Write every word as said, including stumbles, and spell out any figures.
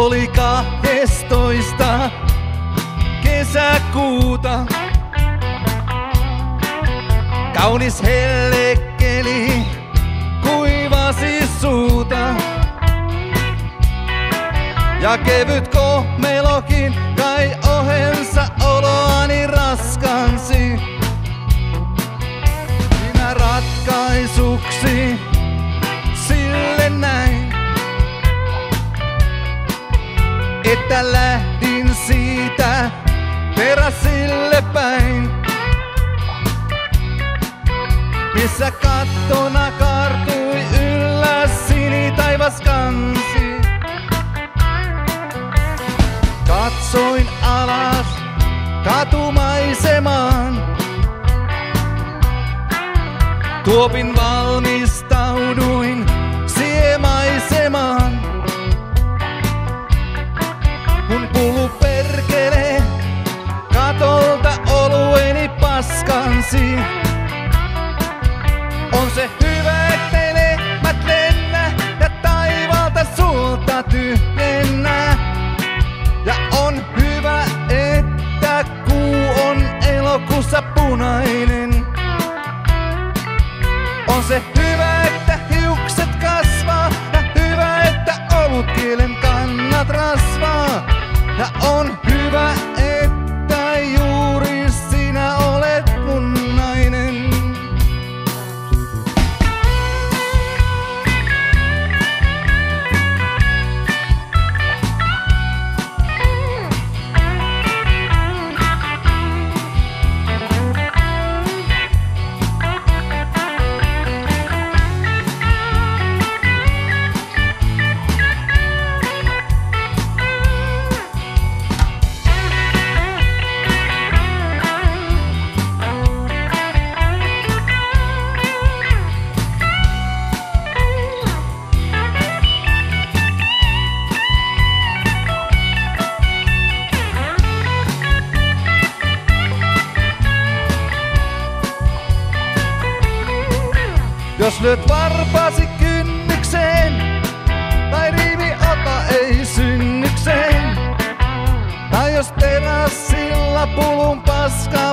Oli kahdestoista kesäkuuta. Kaunis hellekeli kuivasi suuta. Ja kevyt kohmelokin kai ohensa oloani raskansi. Minä ratkaisuksi sille näin, että lähdin siitä terassille päin, missä kattona kaartui ylläs sinitaivas kansi. Katsoin alas katumaisemaan, tuopin valmistauduin siemaisemaan. Kun kulu perkele katolta olueni paskansi. On se hyvä, ettei lehmät lennä ja taivaalta sulta tyhjennä. Ja on hyvä, että kuu on elokuussa punainen. On se hyvä, että hiukset kasvaa ja hyvä, että olutkielen kannat rasvaa. Ja on hyvä, että juuri sinä olet mun nainen. Jos lyöt varpaasi kynnykseen, tai rivi ota ei synnykseen, tai jos terassilla pulun paskaa